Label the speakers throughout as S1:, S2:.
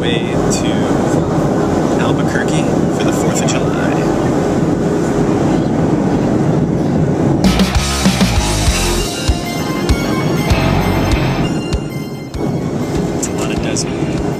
S1: way to Albuquerque for the 4th of July. It's a lot of desert.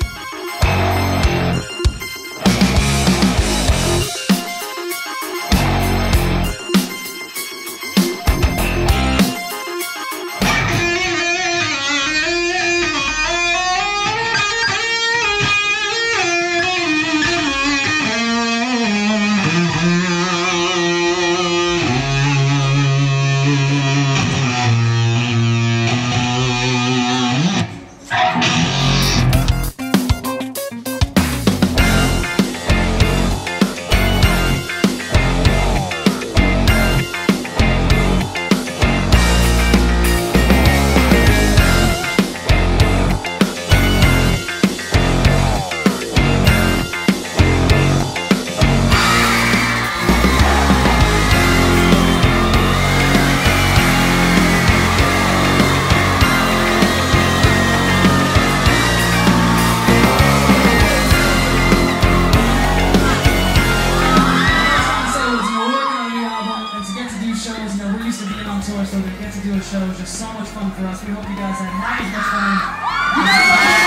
S2: We're used to being on tour, so to get to do a show is just so much fun for us. We hope you guys had as much fun.